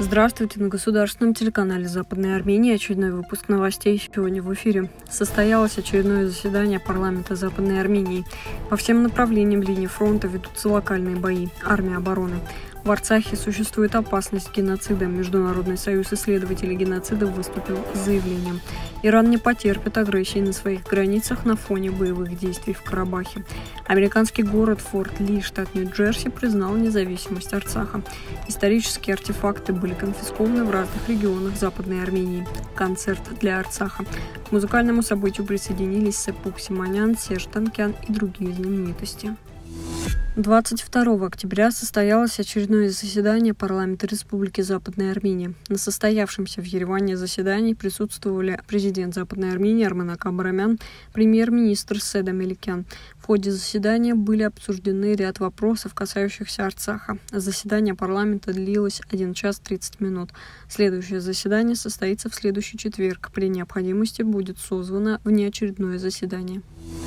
Здравствуйте, на государственном телеканале Западной Армении очередной выпуск новостей. Сегодня в эфире состоялось очередное заседание парламента Западной Армении. По всем направлениям линии фронта ведутся локальные бои. Армия обороны. В Арцахе существует опасность геноцида. Международный союз исследователей геноцида выступил с заявлением. Иран не потерпит агрессии на своих границах на фоне боевых действий в Карабахе. Американский город Форт Ли, штат Нью-Джерси, признал независимость Арцаха. Исторические артефакты были конфискованы в разных регионах Западной Армении. Концерт для Арцаха. К музыкальному событию присоединились Сепух Симонян, Серж Танкян и другие знаменитости. 22 октября состоялось очередное заседание парламента Республики Западная Армения. На состоявшемся в Ереване заседании присутствовали президент Западной Армении Армен Акабарамян, премьер-министр Седа Меликян. В ходе заседания были обсуждены ряд вопросов, касающихся Арцаха. Заседание парламента длилось 1 час 30 минут. Следующее заседание состоится в следующий четверг. При необходимости будет созвано внеочередное заседание.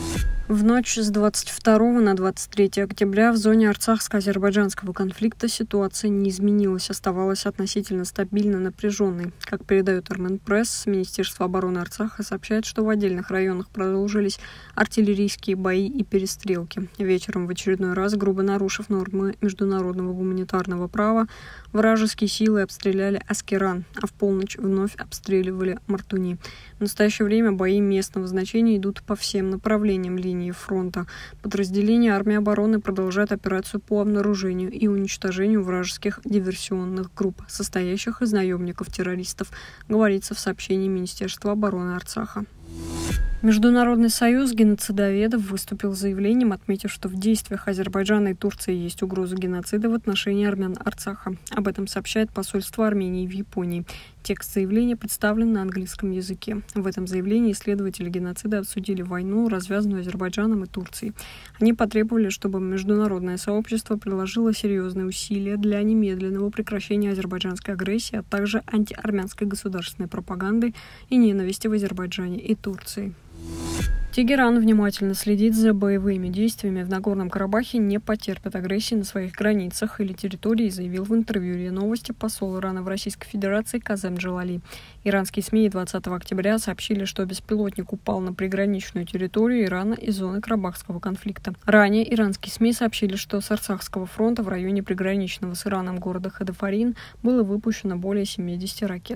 В ночь с 22 на 23 октября в зоне арцахско-азербайджанского конфликта ситуация не изменилась, оставалась относительно стабильно напряженной. Как передает Арменпресс, Министерство обороны Арцаха сообщает, что в отдельных районах продолжились артиллерийские бои и перестрелки. Вечером в очередной раз, грубо нарушив нормы международного гуманитарного права, вражеские силы обстреляли Аскеран, а в полночь вновь обстреливали Мартуни. В настоящее время бои местного значения идут по всем направлениям линии фронта. Подразделения армии обороны продолжают операцию по обнаружению и уничтожению вражеских диверсионных групп, состоящих из наемников-террористов, говорится в сообщении Министерства обороны Арцаха. Международный союз геноцидоведов выступил с заявлением, отметив, что в действиях Азербайджана и Турции есть угроза геноцида в отношении армян Арцаха. Об этом сообщает посольство Армении в Японии. Текст заявления представлен на английском языке. В этом заявлении исследователи геноцида обсудили войну, развязанную Азербайджаном и Турцией. Они потребовали, чтобы международное сообщество приложило серьезные усилия для немедленного прекращения азербайджанской агрессии, а также антиармянской государственной пропаганды и ненависти в Азербайджане и Турции. Тегеран внимательно следит за боевыми действиями в Нагорном Карабахе, не потерпит агрессии на своих границах или территории, заявил в интервью РИА Новости посол Ирана в Российской Федерации Казем Джалали. Иранские СМИ 20 октября сообщили, что беспилотник упал на приграничную территорию Ирана из зоны Карабахского конфликта. Ранее иранские СМИ сообщили, что с Арцахского фронта в районе приграничного с Ираном города Хадафарин было выпущено более 70 ракет.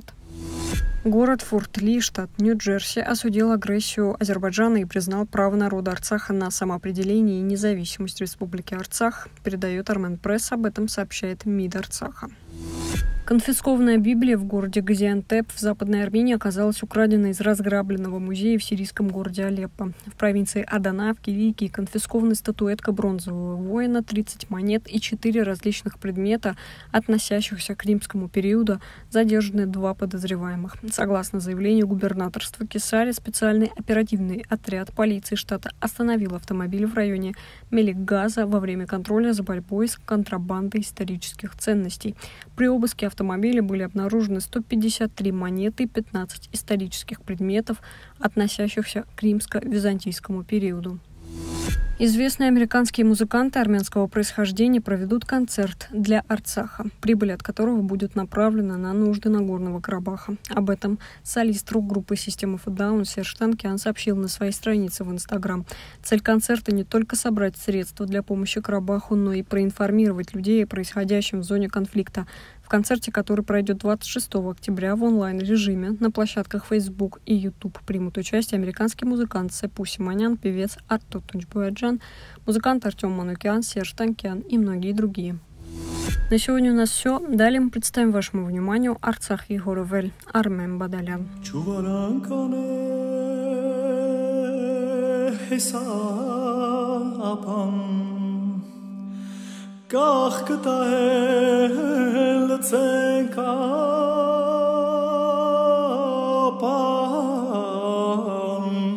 Город Форт Ли, штат Нью-Джерси, осудил агрессию Азербайджана и признал право народа Арцаха на самоопределение и независимость Республики Арцах, передает Арменпресс, об этом сообщает МИД Арцаха. Конфискованная Библия в городе Газиантеп в Западной Армении оказалась украдена из разграбленного музея в сирийском городе Алеппо. В провинции Адана в Киликии конфискована статуэтка бронзового воина, 30 монет и 4 различных предмета, относящихся к римскому периоду, задержаны 2 подозреваемых. Согласно заявлению губернаторства Кесари, специальный оперативный отряд полиции штата остановил автомобиль в районе Меликгаза во время контроля за борьбой с контрабандой исторических ценностей. При обыске автомобиля были обнаружены 153 монеты и 15 исторических предметов, относящихся к римско-византийскому периоду. Известные американские музыканты армянского происхождения проведут концерт для Арцаха, прибыль от которого будет направлена на нужды Нагорного Карабаха. Об этом солист рок-группы System of a Down Серж Танкян сообщил на своей странице в Инстаграм. Цель концерта не только собрать средства для помощи Карабаху, но и проинформировать людей о происходящем в зоне конфликта. В концерте, который пройдет 26 октября в онлайн-режиме, на площадках Facebook и YouTube примут участие американский музыкант Сепух Симонян, певец Артур Тунчбуяджан, музыкант Артем Манукян, Серж Танкян и многие другие. На сегодня у нас все. Далее мы представим вашему вниманию Арцах и Горовель Армен Бадалян.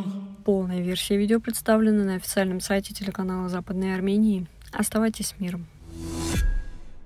Полная версия видео представлена на официальном сайте телеканала Западной Армении. Оставайтесь с миром.